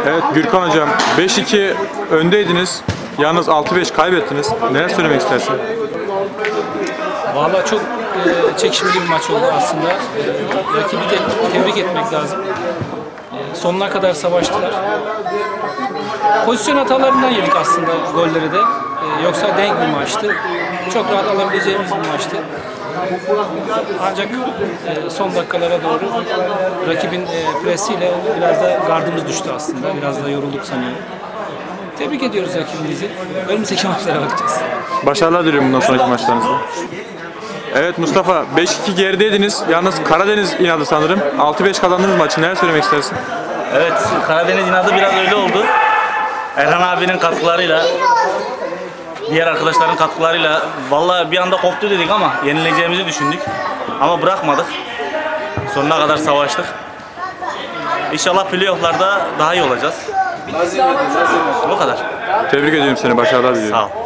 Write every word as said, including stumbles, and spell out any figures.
Evet Gürkan hocam, beş iki öndeydiniz. Yalnız altı beş kaybettiniz. Neler söylemek istersin? Vallahi çok e, çekişmeli bir maç oldu aslında. E, rakibi de tebrik etmek lazım. E, sonuna kadar savaştılar. Pozisyon hatalarından yedik aslında golleri de. E, yoksa denk bir maçtı. Çok rahat alabileceğimiz bir maçtı. Ancak e, son dakikalara doğru rakibin e, presiyle biraz da gardımız düştü aslında. Biraz da yorulduk sanıyorum. Tebrik ediyoruz rakibimizi. Önümüzdeki maçlara bakacağız. Başarılar diliyorum bundan sonraki maçlarınızda. Evet Mustafa, beş iki gerideydiniz. Yalnız Karadeniz inadı sanırım. altı beş kazandınız maçı. Neler söylemek istersin? Evet, Karadeniz inadı biraz öyle oldu. Erhan abinin katkılarıyla, diğer arkadaşların katkılarıyla vallahi bir anda koptu dedik ama yenileceğimizi düşündük. Ama bırakmadık. Sonuna kadar savaştık. İnşallah playoff'larda daha iyi olacağız. Bu kadar. Tebrik ediyorum seni. Başarılar diliyorum. Sağ ol.